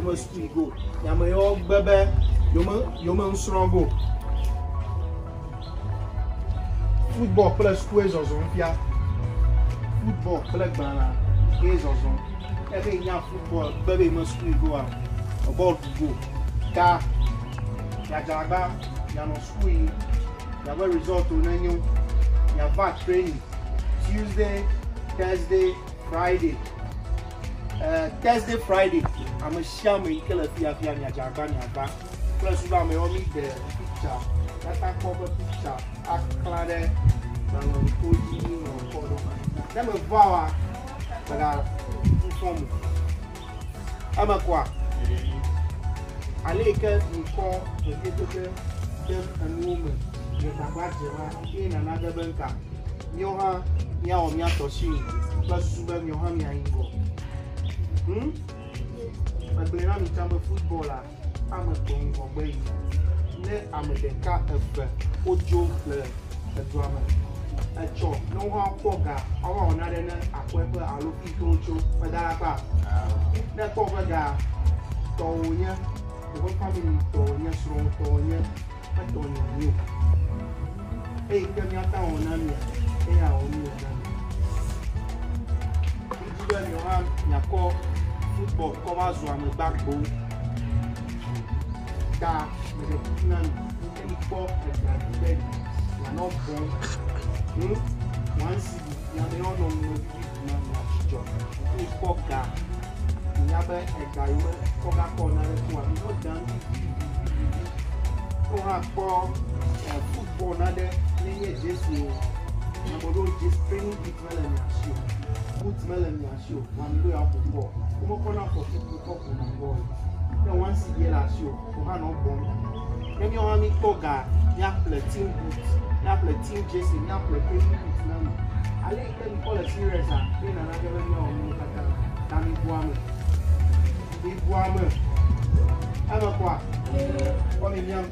must go. Yamayo bebe, you strong go. Football plus quiz or zompia. Football plus banana, quiz or zone. Every young football, baby must go out. About to go. Car, Yajaga, Yano Squee, Yava resort to Nanu, Yava training. Tuesday, Thursday, Friday. Thursday, Friday, I'm a shaman killer Fia Yajaga. Plus, I'm only the picture. That's a cover picture. I clad them a vow that I inform. I'm a qua. I like it in call the them and woman. You have in another banker. Yoha, Yao Miatoshi, plus Suban Yohamia Ingo. But when I'm a footballer, I'm a going for baby. I'm a car of Ojo, a drama. A chop, no one poker, or another, a quaper, a looking to for that. That poker guy, Tonya, the whole family, Tonya, strong Tonya, but Tonya knew. Hey, come your town, Nanya, hey, I only when you have your call football covers on the backbone. That with the none, any pop and bed, you are not born. Once you are not on the job, you pop that. You never a guy who cover corner to one, not done. You have ball football, another, then just you. Just training people and show. Put melon and show. One way out of football. Come on, for people talk on the ball. No one see the last show. Who are not born. Then you want me toga. You have play team boots. You have play team jersey. You have play training boots. I like them call a serious and then another one. Danny Guame. Big Guame. I'm a qua. Only young.